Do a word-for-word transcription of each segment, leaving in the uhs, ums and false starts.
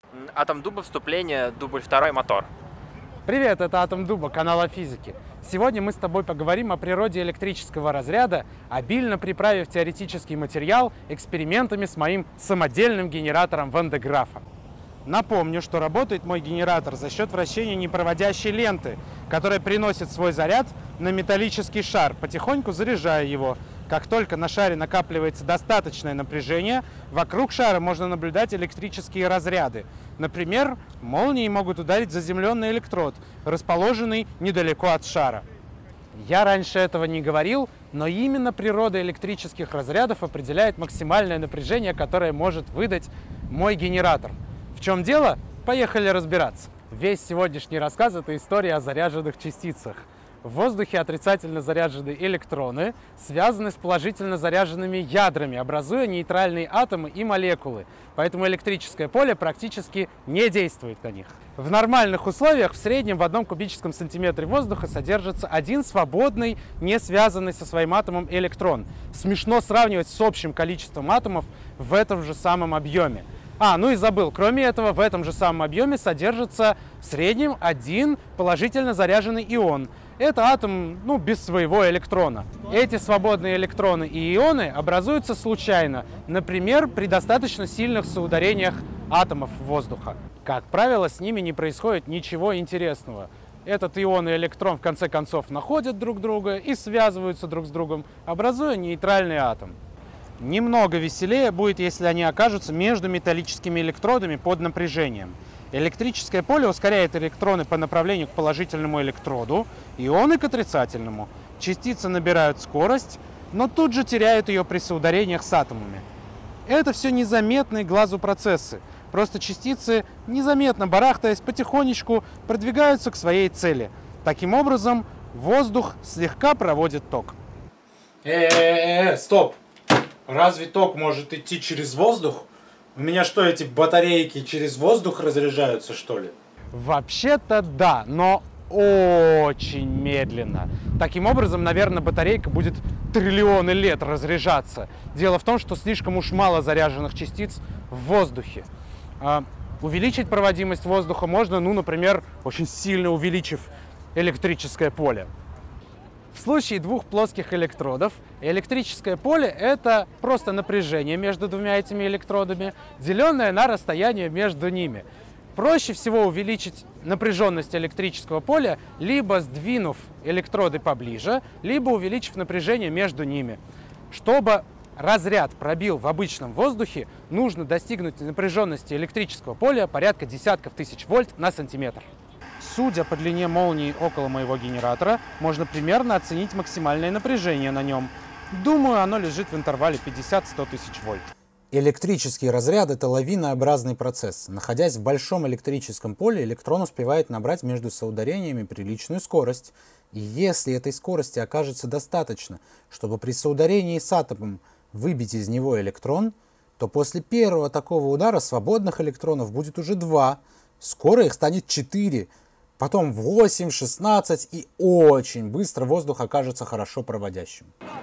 Атом дуба, вступление, дубль второй, мотор. Привет, это Атом дуба, канал о физике. Сегодня мы с тобой поговорим о природе электрического разряда, обильно приправив теоретический материал экспериментами с моим самодельным генератором Ван де Графа. Напомню, что работает мой генератор за счет вращения непроводящей ленты, которая приносит свой заряд на металлический шар, потихоньку заряжая его. Как только на шаре накапливается достаточное напряжение, вокруг шара можно наблюдать электрические разряды. Например, молнии могут ударить в заземленный электрод, расположенный недалеко от шара. Я раньше этого не говорил, но именно природа электрических разрядов определяет максимальное напряжение, которое может выдать мой генератор. В чем дело? Поехали разбираться. Весь сегодняшний рассказ – это история о заряженных частицах. В воздухе отрицательно заряженные электроны связаны с положительно заряженными ядрами, образуя нейтральные атомы и молекулы. Поэтому электрическое поле практически не действует на них. В нормальных условиях в среднем в одном кубическом сантиметре воздуха содержится один свободный, не связанный со своим атомом электрон. Смешно сравнивать с общим количеством атомов в этом же самом объеме. А, ну и забыл, кроме этого, в этом же самом объеме содержится в среднем один положительно заряженный ион. Это атом, ну, без своего электрона. Эти свободные электроны и ионы образуются случайно, например, при достаточно сильных соударениях атомов воздуха. Как правило, с ними не происходит ничего интересного. Этот ион и электрон в конце концов находят друг друга и связываются друг с другом, образуя нейтральный атом. Немного веселее будет, если они окажутся между металлическими электродами под напряжением. Электрическое поле ускоряет электроны по направлению к положительному электроду, ионы к отрицательному. Частицы набирают скорость, но тут же теряют ее при соударениях с атомами. Это все незаметные глазу процессы. Просто частицы, незаметно барахтаясь, потихонечку продвигаются к своей цели. Таким образом, воздух слегка проводит ток. Э-э-э, стоп! Разве ток может идти через воздух? У меня что, эти батарейки через воздух разряжаются, что ли? Вообще-то да, но очень медленно. Таким образом, наверное, батарейка будет триллионы лет разряжаться. Дело в том, что слишком уж мало заряженных частиц в воздухе. А увеличить проводимость воздуха можно, ну, например, очень сильно увеличив электрическое поле. В случае двух плоских электродов электрическое поле – это просто напряжение между двумя этими электродами, деленное на расстояние между ними. Проще всего увеличить напряженность электрического поля, либо сдвинув электроды поближе, либо увеличив напряжение между ними. Чтобы разряд пробил в обычном воздухе, нужно достигнуть напряженности электрического поля порядка десятков тысяч вольт на сантиметр. Судя по длине молнии около моего генератора, можно примерно оценить максимальное напряжение на нем. Думаю, оно лежит в интервале пятьдесят-сто тысяч вольт. Электрический разряд – это лавинообразный процесс. Находясь в большом электрическом поле, электрон успевает набрать между соударениями приличную скорость. И если этой скорости окажется достаточно, чтобы при соударении с атомом выбить из него электрон, то после первого такого удара свободных электронов будет уже два. Скоро их станет четыре. Потом восемь, шестнадцать, и очень быстро воздух окажется хорошо проводящим.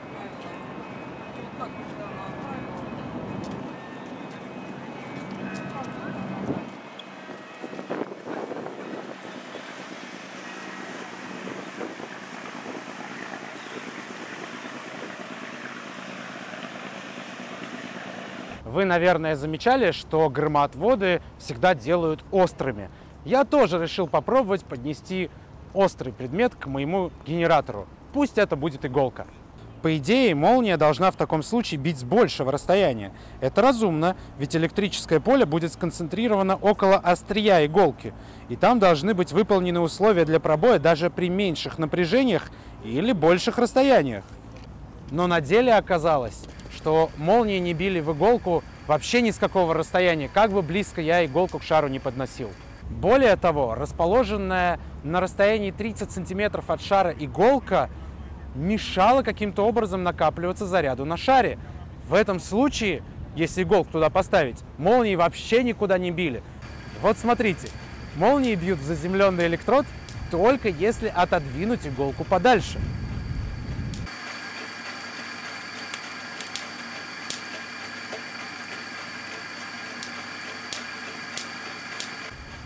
Вы, наверное, замечали, что громоотводы всегда делают острыми. Я тоже решил попробовать поднести острый предмет к моему генератору. Пусть это будет иголка. По идее, молния должна в таком случае бить с большего расстояния. Это разумно, ведь электрическое поле будет сконцентрировано около острия иголки. И там должны быть выполнены условия для пробоя даже при меньших напряжениях или больших расстояниях. Но на деле оказалось, что молнии не били в иголку вообще ни с какого расстояния, как бы близко я иголку к шару не подносил. Более того, расположенная на расстоянии тридцать сантиметров от шара иголка мешала каким-то образом накапливаться заряду на шаре. В этом случае, если иголку туда поставить, молнии вообще никуда не били. Вот смотрите, молнии бьют в заземленный электрод только если отодвинуть иголку подальше.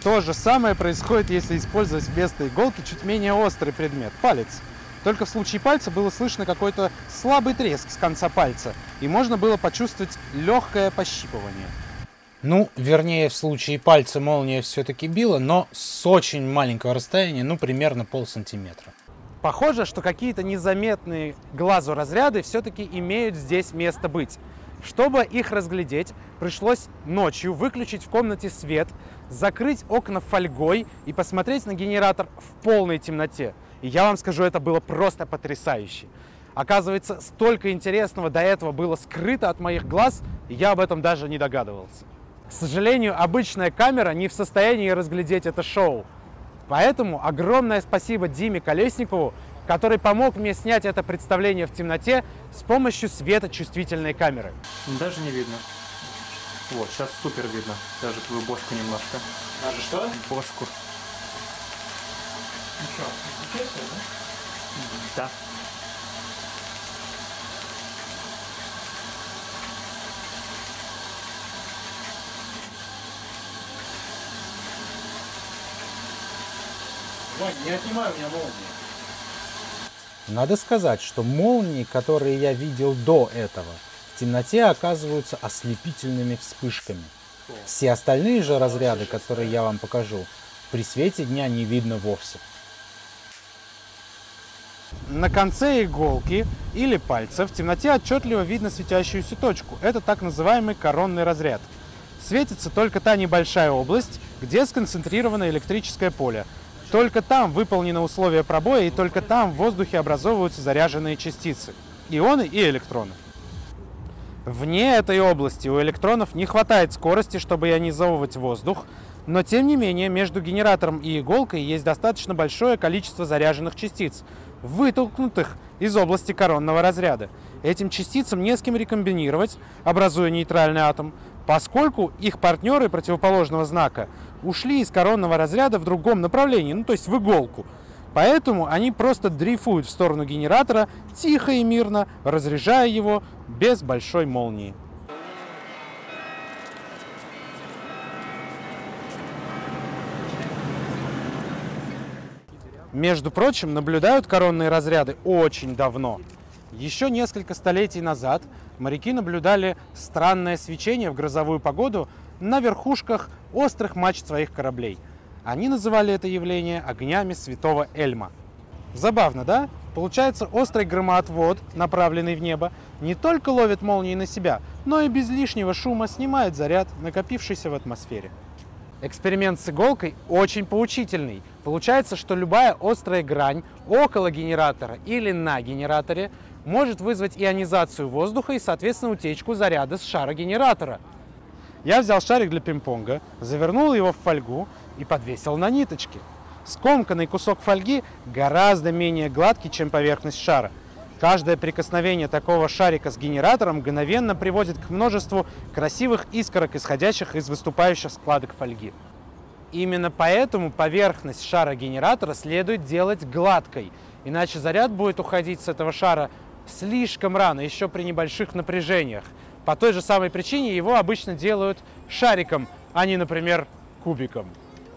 То же самое происходит, если использовать вместо иголки чуть менее острый предмет – палец. Только в случае пальца было слышно какой-то слабый треск с конца пальца, и можно было почувствовать легкое пощипывание. Ну, вернее, в случае пальца молния все-таки била, но с очень маленького расстояния, ну, примерно полсантиметра. Похоже, что какие-то незаметные глазу разряды все-таки имеют здесь место быть. Чтобы их разглядеть, пришлось ночью выключить в комнате свет, закрыть окна фольгой и посмотреть на генератор в полной темноте. И я вам скажу, это было просто потрясающе. Оказывается, столько интересного до этого было скрыто от моих глаз, и я об этом даже не догадывался. К сожалению, обычная камера не в состоянии разглядеть это шоу. Поэтому огромное спасибо Диме Колесникову, который помог мне снять это представление в темноте с помощью светочувствительной камеры. Даже не видно. Вот, сейчас супер видно. Даже твою бошку немножко. Даже что? Бошку. Ну что, включайся, да? Да. Вань, не отнимай у меня молнии. Надо сказать, что молнии, которые я видел до этого, в темноте оказываются ослепительными вспышками. Все остальные же разряды, которые я вам покажу, при свете дня не видно вовсе. На конце иголки или пальца в темноте отчетливо видно светящуюся точку. Это так называемый коронный разряд. Светится только та небольшая область, где сконцентрировано электрическое поле. Только там выполнено условие пробоя, и только там в воздухе образовываются заряженные частицы – ионы и электроны. Вне этой области у электронов не хватает скорости, чтобы ионизовывать воздух, но тем не менее между генератором и иголкой есть достаточно большое количество заряженных частиц, вытолкнутых из области коронного разряда. Этим частицам не с кем рекомбинировать, образуя нейтральный атом, поскольку их партнеры противоположного знака ушли из коронного разряда в другом направлении, ну то есть в иголку. Поэтому они просто дрейфуют в сторону генератора, тихо и мирно, разряжая его без большой молнии. Между прочим, наблюдают коронные разряды очень давно. Еще несколько столетий назад моряки наблюдали странное свечение в грозовую погоду на верхушках острых мачт своих кораблей. Они называли это явление огнями святого Эльма. Забавно, да? Получается, острый громоотвод, направленный в небо, не только ловит молнии на себя, но и без лишнего шума снимает заряд, накопившийся в атмосфере. Эксперимент с иголкой очень поучительный. Получается, что любая острая грань около генератора или на генераторе может вызвать ионизацию воздуха и, соответственно, утечку заряда с шара генератора. Я взял шарик для пинг-понга, завернул его в фольгу и подвесил на ниточки. Скомканный кусок фольги гораздо менее гладкий, чем поверхность шара. Каждое прикосновение такого шарика с генератором мгновенно приводит к множеству красивых искорок, исходящих из выступающих складок фольги. Именно поэтому поверхность шара генератора следует делать гладкой, иначе заряд будет уходить с этого шара слишком рано, еще при небольших напряжениях. По той же самой причине его обычно делают шариком, а не, например, кубиком.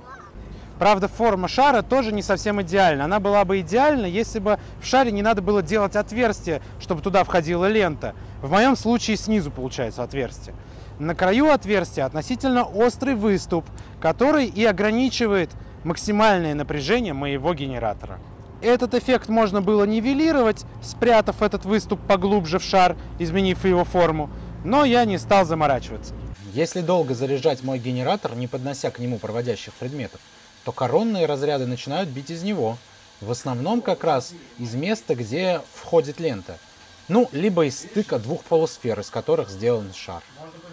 Правда, форма шара тоже не совсем идеальна. Она была бы идеальна, если бы в шаре не надо было делать отверстие, чтобы туда входила лента. В моем случае снизу получается отверстие. На краю отверстия относительно острый выступ, который и ограничивает максимальное напряжение моего генератора. Этот эффект можно было нивелировать, спрятав этот выступ поглубже в шар, изменив его форму, но я не стал заморачиваться. Если долго заряжать мой генератор, не поднося к нему проводящих предметов, то коронные разряды начинают бить из него. В основном как раз из места, где входит лента. Ну, либо из стыка двух полусфер, из которых сделан шар.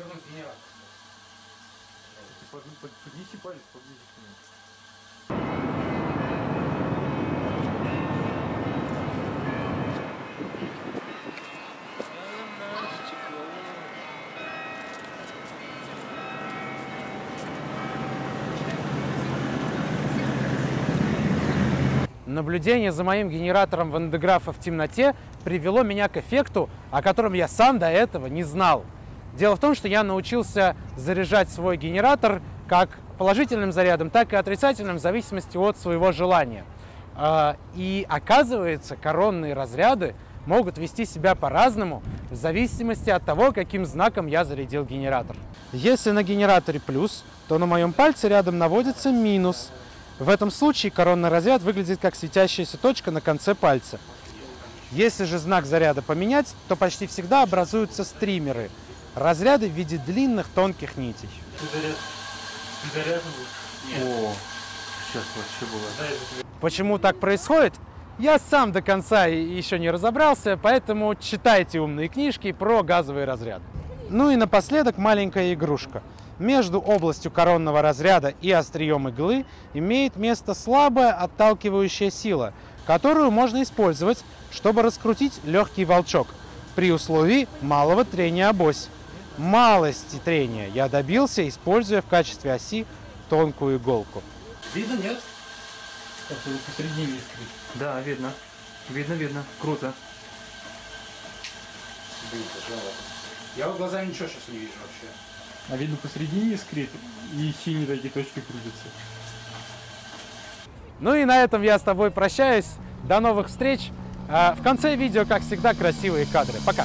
Наблюдение за моим генератором Ван де Графа в темноте привело меня к эффекту, о котором я сам до этого не знал. Дело в том, что я научился заряжать свой генератор как положительным зарядом, так и отрицательным в зависимости от своего желания. И оказывается, коронные разряды могут вести себя по-разному в зависимости от того, каким знаком я зарядил генератор. Если на генераторе плюс, то на моем пальце рядом наводится минус. В этом случае коронный разряд выглядит как светящаяся точка на конце пальца. Если же знак заряда поменять, то почти всегда образуются стримеры. Разряды в виде длинных тонких нитей. О, сейчас вообще было. Почему так происходит? Я сам до конца еще не разобрался, поэтому читайте умные книжки про газовый разряд. Ну и напоследок маленькая игрушка. Между областью коронного разряда и острием иглы имеет место слабая отталкивающая сила, которую можно использовать, чтобы раскрутить легкий волчок, при условии малого трения об ось. Малости трения я добился, используя в качестве оси тонкую иголку. Видно, нет? Как-то посередине искрит. Да, видно. Видно, видно. Круто. Я вот глазами ничего сейчас не вижу вообще. А видно, посередине искрит, и синие такие точки крутятся. Ну и на этом я с тобой прощаюсь. До новых встреч. В конце видео, как всегда, красивые кадры. Пока.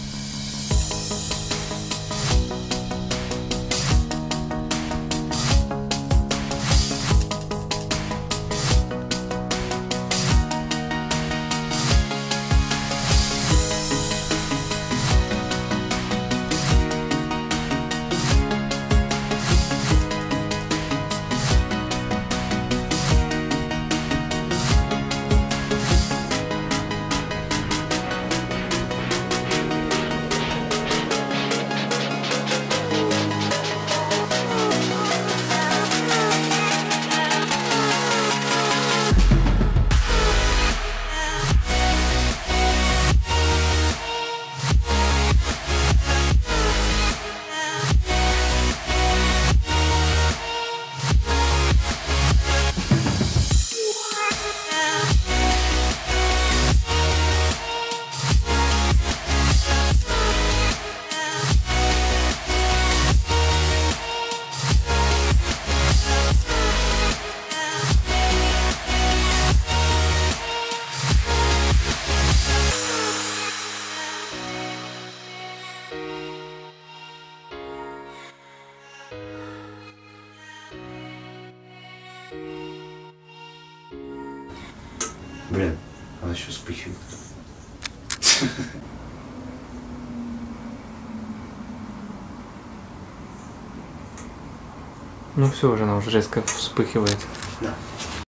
Блин, она еще вспыхивает. Ну все уже, она уже резко вспыхивает. Да.